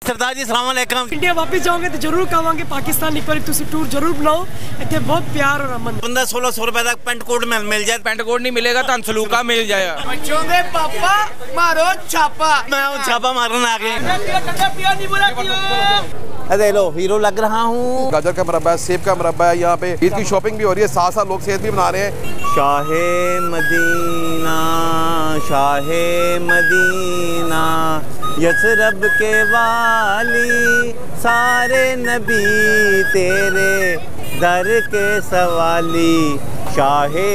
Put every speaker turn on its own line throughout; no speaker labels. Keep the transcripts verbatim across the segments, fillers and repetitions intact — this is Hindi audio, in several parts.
सरदार जी सलाम अलैकुम।
इंडिया वापस जाओगे तो जरूर कहांगे पाकिस्तान एक बार तुसी टूर जरूर बनाओ। इतने बहुत प्यार और अमन।
पंद्रह सोलह सौ रुपए तक पेंट कोट मिल मिल जाए।
पेंट कोट नहीं मिलेगा तो सलूका मिल जाएगा।
बच्चों दे पापा मारो छापा।
मैं हूँ छापा मारने आ गए। अरे लो हीरो लग रहा हूँ।
गाजर का मुरब्बा है, सेब का मुरब्बा है। यहाँ पे ईद की शॉपिंग भी हो रही है, साथ साथ लोग सेहत भी बना रहे हैं।
Shah Medina Shah Medina Yathrib के वाली सारे नबी तेरे दर के सवाली शाहे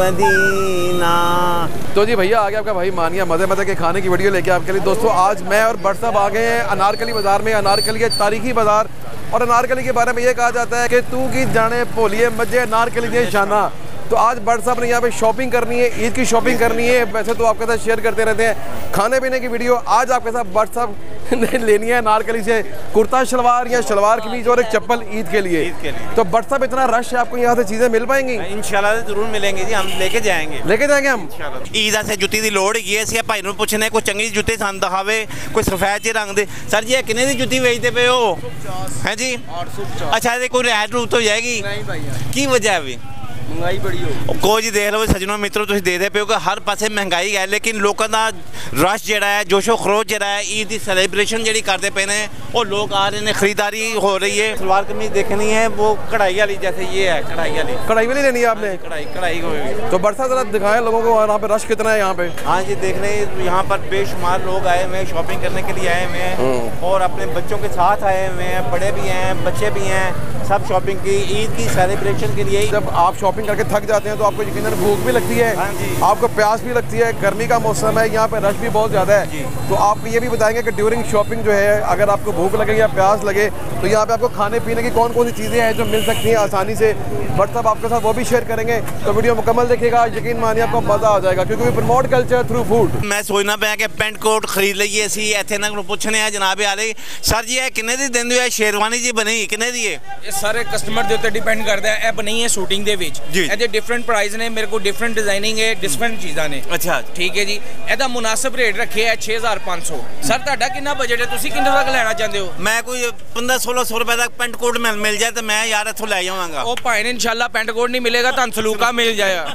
मदीना।
तो जी भैया आ गया आपका भाई मानिया मज़े मज़े के खाने की वीडियो लेके आपके लिए। दोस्तों आज मैं और बट साहब आ गए हैं अनारकली बाज़ार में। अनारकली है तारीखी बाज़ार और अनारकली के बारे में ये कहा जाता है कि तू की जाने भोलिए मजे अनारकली दे शाना। तो आज बट साहब ने यहाँ पे शॉपिंग करनी है, ईद की शॉपिंग करनी है। वैसे तो आपके साथ शेयर करते रहते हैं खाने पीने की वीडियो। आज आपके साथ बट साहब ने लेनी है अनारकली से कुर्ता शलवार या शलवार कमीज और एक चप्पल ईद के लिए।
ईद के लिए
तो बट साहब इतना रश है, आपको यहाँ से चीज़ें मिल पाएंगी?
इंशाल्लाह जरूर मिलेंगे जी, हम लेके जाएंगे
लेके जाएंगे हम।
ईद से जुत्ती की लोड़ है। असी भाई नूं पुछने कोई चंगी जुत्ती सन दिखावे, कोई सफेद जी रंग दे। सर जी किन्ने दी जुत्ती बेचते पे हो? हैं जी अच्छा ये कोई रियायत रूप तो जाएगी? की वजह है भी
महंगाई बड़ी हो
कोई जी देख लो सज्जनों मित्रों तुम देखते पे हो कि हर पासे महंगाई है, लेकिन लोगों का रश जड़ा है, जोशो खरोश जड़ा है, ईद की सेलिब्रेशन जी करते पे ने और लोग आ रहे हैं, खरीदारी हो रही है। सलवार कमीज देखनी है वो कढ़ाई वाली, जैसे ये है कढ़ाई वाली।
कढ़ाई वाली लेनी है आपने?
कढ़ाई कढ़ाई होगी।
तो बरसा जरा दिखाएं लोगों को यहाँ पे रश कितना है यहाँ पे।
हाँ जी देख रहे हैं यहाँ पर बेशुमार लोग आए हुए हैं, शॉपिंग करने के लिए आए हुए हैं और अपने बच्चों के साथ आए हुए हैं। बड़े भी हैं बच्चे भी हैं, सब शॉपिंग की ईद की सेलिब्रेशन के लिए।
जब आप शॉपिंग करके थक जाते हैं तो आपको यकीनन भूख भी लगती है, आपको प्यास भी लगती है। गर्मी का मौसम है, यहाँ पे रश भी बहुत ज़्यादा है। तो आप ये भी बताएंगे कि ड्यूरिंग शॉपिंग जो है अगर आपको भूख लगे या प्यास लगे तो यहाँ पे आपको खाने पीने की कौन कौन सी चीज़ें हैं जो मिल सकती हैं आसानी से। बट साहब आपके साथ वो भी शेयर करेंगे, तो वीडियो मुकम्मल देखिएगा, यकीन मानिए आपको मज़ा आ जाएगा क्योंकि we promote culture through food.
मैं सोचना पाया कि पेंट कोट खरीद लीए असी इतने ना पूछने हैं जनाब आले सर जी किन्ने दी देंदे हो? शेरवानी जी बनी किन्ने दी है?
ये सारे कस्टमर के उत्ते डिपेंड करता है। ਇਹ ਬਣੀ ਹੈ ਸ਼ੂਟਿੰਗ ਦੇ ਵਿੱਚ, ਇਹਦੇ ਡਿਫਰੈਂਟ ਪ੍ਰਾਈਸ ਨੇ, ਮੇਰੇ ਕੋਲ ਡਿਫਰੈਂਟ ਡਿਜ਼ਾਈਨਿੰਗ ਹੈ, ਡਿਫਰੈਂਟ ਚੀਜ਼ਾਂ ਨੇ।
ਅੱਛਾ
ਠੀਕ ਹੈ ਜੀ, ਇਹਦਾ ਮੁਨਾਸਿਬ ਰੇਟ ਰੱਖਿਆ ਹੈ ਛੇ ਹਜ਼ਾਰ ਪੰਜ ਸੌ। ਸਰ ਤੁਹਾਡਾ ਕਿੰਨਾ ਬਜਟ ਹੈ, ਤੁਸੀਂ ਕਿੰਨੇ ਤੱਕ ਲੈਣਾ ਚਾਹੁੰਦੇ ਹੋ?
मैं कोई पंद्रह सोलह सौ रुपए तक पेंट कोट मिल मिल जाए तो मैं यार इथों ले जावांगा।
ਉਹ ਭਾਈ ਨੇ ਇਨਸ਼ਾਅੱਲਾ ਪੈਂਟ ਕੋਟ ਨਹੀਂ ਮਿਲੇਗਾ ਤਾਂ ਸਲੂਕਾ ਮਿਲ ਜਾਏਗਾ।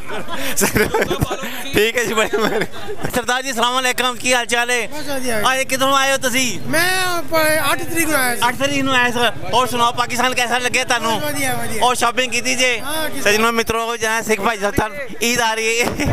ठीक है जी बड़ी मेहरबानी। सरदार जी सलाम अलैकुम, की हाल चाल है? आए किधरों आए हो तुसी?
मैं आठ तरीक को आया।
आठ तरीक को आए सर। और सुनाओ पाकिस्तान कैसा लगे तानू? और शॉपिंग की थी जे सजनों मित्रों को जहाँ सिख भाई साहब ईद आ रही है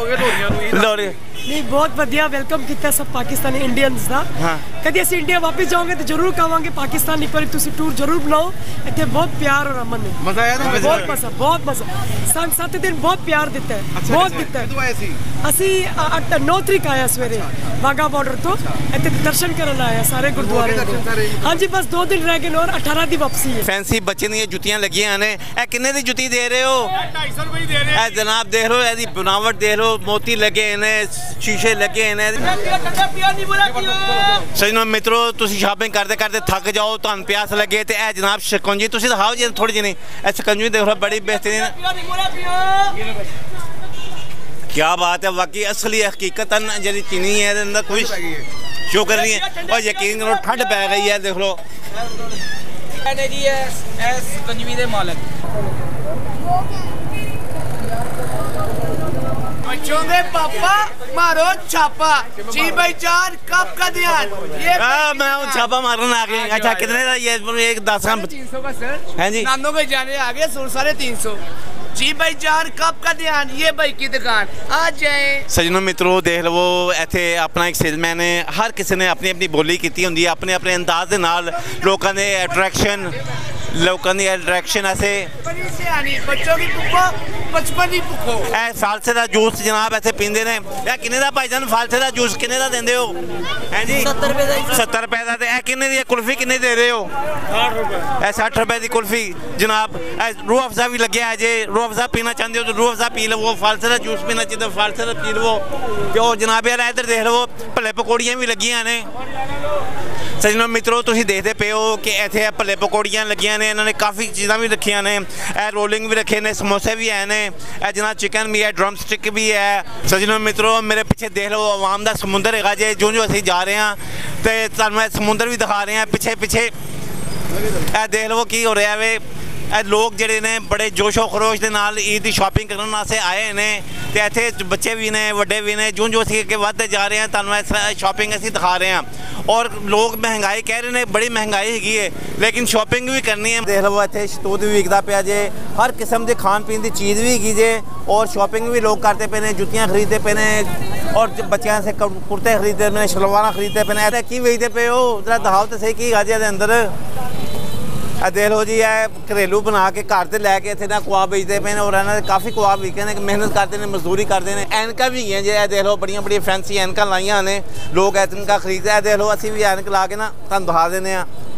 नहीं बहुत बढ़िया वेलकम किया सब पाकिस्तानी इंडियंस का।
हाँ।
कभी असं इंडिया वापस जाओगे तो जरूर कहांगे पाकिस्तान एक बार तुसी टूर जरूर बनाओ। इतने बहुत प्यार और अमन है,
मजा आया?
बहुत मजा बहुत मजा। संग सात दिन बहुत प्यार दिता है। अच्छा, बहुत दिता है। असी नौ तरीक आया सवेरे वाघा बॉर्डर तो इतने दर्शन करने आया सारे गुरुद्वारे। हाँ जी बस दो दिन रह गए और अठारह की वापसी है।
फैंसी बच्चे दी जुत्तियां लगियां ने, ए किन्ने दी जुत्ती दे रहे हो? ढाई सौ रुपए दे रहे हैं। जनाब देख लो एदी बनावट देख लो, मोती लगे ने, शीशे लगे ने। सजनों मित्रों तुसी शॉपिंग करते करते थक जाओ, तुहानू प्यास लगे तो ए जनाब शिकंजी तुसी दिखाओ जी थोड़ी जी। ए शिकंजी देख लो बड़ी बेहतरीन, क्या बात है वाकई असली हकीकतन जी चीनी है अंदर कोई शो कर रही है और यकीन करो ठंड पै गई है। देख लो
जी एस कंजवी दे मालक
बच्चों दे पापा मारो छापा। जी भाई जान कब का ध्यान? ये
आ, मैं हूँ छापा मारने आ गए। अच्छा कितने का ये? एक दस
तीन सौ का सर
है जी।
नानों के जाने आ गए सोलह साढ़े तीन सौ। जी भाई जान कब का ध्यान? ये भाई की दुकान आ जाए।
सजनों मित्रों देख लो इत्थे अपना एक सेलमैन है, हर किसी ने अपनी अपनी बोली की होंगी, अपने अपने अंदाज के नाल लोगों ने अट्रैक्शन लोगों की अट्रैक्शन ऐसे
बच्चों की भुखो बचपन की भुखो।
ए फालसे का जूस जनाब ऐसे पींदे ने। ए किन्ने दा भाईजान फालसे का जूस किन्ने दा देंदे हो? हैं जी सत्तर रुपए दा। सत्तर रुपए दा। ते ए किन्ने दी कुल्फी किन्ने दे रहे हो? साठ रुपए। ए साठ रुपए दी कुल्फी जनाब। ए रूह अफ़ज़ा भी लगे है जे रूह अफ़ज़ा पीना चाहते हो तो रूह अफ़ज़ा पी लो, फालसे का जूस पीना चाहिए तो फालसे का पी लो। तो जनाब यार इधर देख लो भले पकौड़ियाँ भी लगियां ने। सजनों मित्रों तुसीं देखते पे हो कि इत्थे भले पकौड़ियाँ लगियां ने इन्होंने काफ़ी चीज़ां भी रखियां ने ए रोलिंग भी रखे ने समोसे भी है ने ए जना चिकन भी है ड्रम स्टिक भी है। सज्जनों मित्रों मेरे पीछे देख लो आवाम का समुंदर है जे जो जो असीं जा रहे हैं तो तुहानूं मैं समुंदर भी दिखा रहे हैं पिछे पिछे ए देख लो की हो रहा है। लोग जिहड़े ने बड़े जोशो खरोश के नाल ईद की शॉपिंग करने वास्ते आए ने ते इत्थे बच्चे भी ने वड्डे भी ने जो जो असीं अगे वधदे जा रहे हैं तुहानूं शॉपिंग असीं दिखा रहे हैं। और लोग महंगाई कह रहे हैं बड़ी महंगाई हैगी है लेकिन शॉपिंग भी करनी है। देख लो इत्थे शतूत भी विकदा पिया जे हर किस्म के खान पीन की चीज़ भी हैगी जे और शॉपिंग भी लोग करते पे ने जुत्तियां खरीदते पे ने और बच्चों से कुर्ते खरीदते पे शलवार खरीदते पे ने की बेचते पे हो जरा दिखाओ तो सही की गाजे दे अंदर आ देख लो जी है घरेलू बना के घर से लैके इतने ना कुआ बेचते पे और इन्होंने काफ़ी कुआ बिके ने मेहनत करते हैं मजदूरी करते हैं। ऐनक भी हैं जो देख लो बड़िया बड़िया फैंसी ऐनक लाइया ने लोग ऐनक खरीदते देख लो असी भी ऐनक ला के ना तुम दिखा देने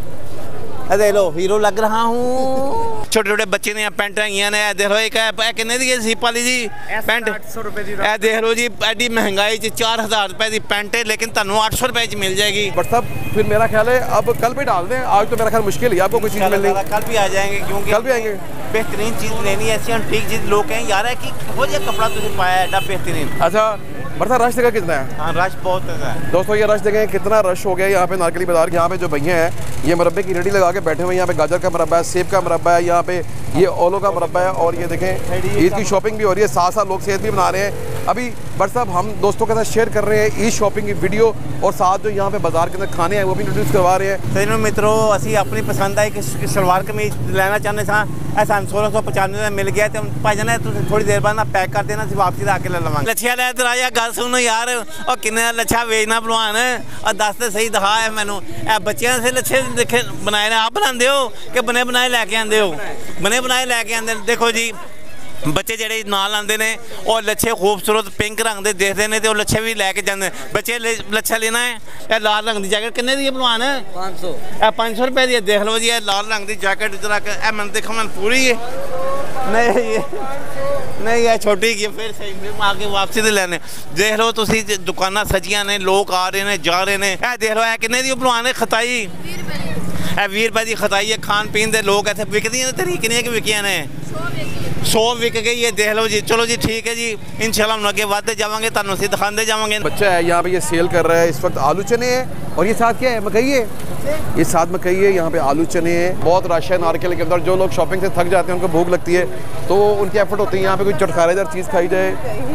देख लो हीरो लग रहा हूँ। छोटे छोटे बच्चे ने पैंट हैगियां ने देख लो एक किन्ने दी सीप वाली जी पैंट सौ रुपए की देख लो जी एडी महंगाई च चार हज़ार रुपए की पैंट है लेकिन तुहानूं आठ सौ रुपए च मिल जाएगी।
बट साहब फिर मेरा ख्याल है अब कल भी डाल दें आज तो मेरा ख्याल मुश्किल ही आपको कोई चीज़ मिलनी
कल भी आ जाएंगे क्योंकि
कल भी आएंगे
बेहतरीन चीज़ लेनी है ऐसी ठीक चीज़ लोग कहें यार है कि हो जाए कपड़ा तुझे पाया एडा बेहतरीन।
अच्छा बरसा रश जगह कितना है?
हाँ रश बहुत है
दोस्तों ये रश जगह कितना रश हो गया यहाँ पे नारकली बाजार के यहाँ पे जो भैया हैं ये मुरब्बे की रेडी लगा के बैठे हुए हैं। यहाँ पे गाजर का मुरब्बा है सेब का मुरब्बा है यहाँ पे ये ओलो का मुरब्बा है और ये देखें ईद की शॉपिंग भी हो रही है साथ साथ लोग सेहत भी बना रहे हैं। अभी बट साहब हम दोस्तों के साथ शेयर कर रहे हैं ईद शॉपिंग की वीडियो और साथ जो यहाँ पे बाजार के अंदर खाने हैं वो भी इंट्रोड्यूस करवा रहे हैं।
सही मित्रों असी अपनी पसंद आई कि सलवार कमीज लेना चाहते सा ऐसा सोलह सौ पचानवे में मिल गया तो भाई जाना थोड़ी देर बाद ना पैक कर देना वापसी आके ले लवांगे। लच्छिया ले तो राजा गल सुनो यार और किन्ने लच्छा बेचना भलवान और दस तो सही दिखा है मैनू ए बच्चों से लच्छे देखे बनाए ने आप बनाते हो कि बने बनाए लैके आते हो? बने बनाए लैके आते देखो जी बच्चे जेडे नाल आते हैं और लच्छे खूबसूरत पिंक रंग के देखते हैं तो लच्छे भी लैके जाते बच्चे लच्छा लेना है यह लाल रंग की जैकेट किन्ने दी भलवान है पाँच सौ ए पाँच सौ रुपए की देख लो जी लाल रंग की जैकेट जरा ए मन देखो मन पूरी है नहीं ये नहीं यह छोटी की फिर सही आके वापसी तो लेने देख लो तुम दुकाना सजियां ने लोग आ रहे हैं जा रहे हैं ए देख लो ए किन्ने दी भलवान है खताई ए बीस रुपए की खताई है खान पीन के लोग इतने विकदियां तरी किनियां कि विकियां ने सौ विक गई है देख लो जी। चलो जी ठीक है जी इंशाल्लाह हम आगे बढ़ते जाएंगे तुहानूं असीं दिखाते जाएंगे।
बच्चा है यहाँ पे ये सेल कर रहा है इस वक्त आलू चने हैं और ये साथ क्या है मकई है ये साथ मकई है यहाँ पे आलू चने हैं। बहुत रश है नारकेल के अंदर जो लोग शॉपिंग से थक जाते हैं उनको भूख लगती है तो उनकी एफर्ट होती है यहाँ पे कोई चटखारेदार चीज़ खाई जाए।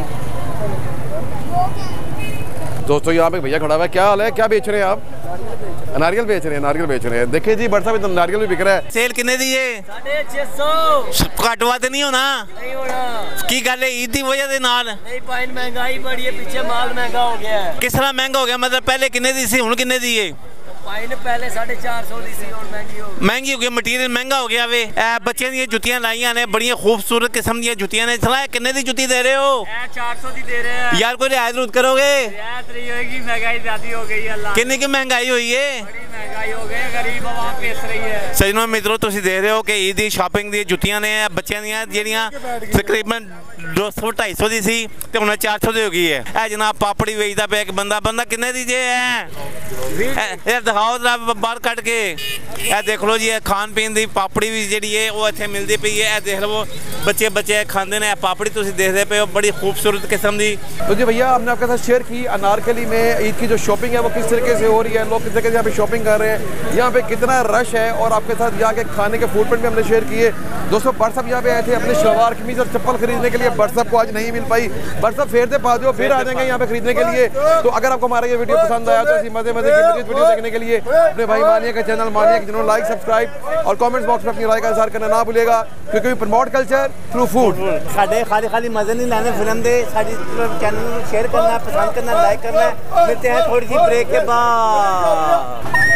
दोस्तों यहाँ पे भैया खड़ा हुआ है क्या हाल है क्या बेच रहे हैं आप? नारियल बेच रहे हैं नारियल बेच रहे हैं देखिए जी बट साहब नारियल भी बिक रहा है।
सेल कितने दी है? साढ़े छह सौ घट वध नहीं होना नहीं होना की गल है ईद की वजह से नाल नहीं भाई महंगाई बड़ी है पीछे माल महंगा हो गया है। किस तरह महंगा हो गया मतलब पहले कितने दी सी हुण कितने दी है? भाई ने पहले साढ़े चार सौ दी सी और महंगी हो गई महंगी हो गई मटीरियल महंगा हो गया वे बच्चे दी जुत्तियां लाइयां ने बड़ी खूबसूरत किस्म दी जुत्तियां ने सलाह कितने दी जुत्ती दे रहे हो? चार सौ दी दे रहे हैं यार कोई रियायत रूत करोगे? रियायत नहीं होगी महंगाई ज्यादा हो गई है कितनी की महंगाई हुई है? महंगाई हो गई गरीब आवाम पेस रही है। सजनों मित्रों तुम देख रहे हो कि ईद की शॉपिंग दी जुत्तियां ने बच्चों दी जेहड़ियां तकरीबन दो सौ ढाई सौ दी सी ते हुण चार सौ दी हो गई है। ए जनाब पापड़ी बेचदा पे एक बंदा बंदा कितने दी जे है यार दिखाओ जरा बाहर कट के ए देख लो जी खान पीन की पापड़ी भी जी है वो इतने मिलती पई है ए देख लो बच्चे बच्चे खाते हैं पापड़ी तुम देखते पे हो बड़ी खूबसूरत किस्म की।
तो जी भैया हमने आपके साथ शेयर की अनारकली में ईद की जो शॉपिंग है वो किस तरीके से हो रही है लोग किस तरीके से यहाँ पे शॉपिंग कर रहे हैं यहाँ पे कितना रश है और आपके साथ यहाँ के खाने के फूड प्रिंट भी हमने शेयर किए। दोस्तों बट साहब यहाँ पे आए थे अपने शलवार कमीज और चप्पल खरीदने के लिए बट साहब को आज नहीं मिल पाई बट साहब फेर दे पा दो फिर आ जाएंगे यहाँ पे खरीदने के लिए। तो अगर आपको हमारा ये वीडियो पसंद आया तो ऐसी मजे मजे की वीडियो देखने के लिए अपने भाई मानिया का चैनल मानिया के जिन्होंने लाइक सब्सक्राइब और कमेंट्स बॉक्स में अपनी राय का इज़हार करना ना भूलिएगा क्योंकि we promote culture through food.
साढ़े खाली खाली मजे नहीं लेने फिल्म दे साड़ी चैनल शेयर करना पसंद करना लाइक करना मिलते हैं थोड़ी सी ब्रेक के बाद।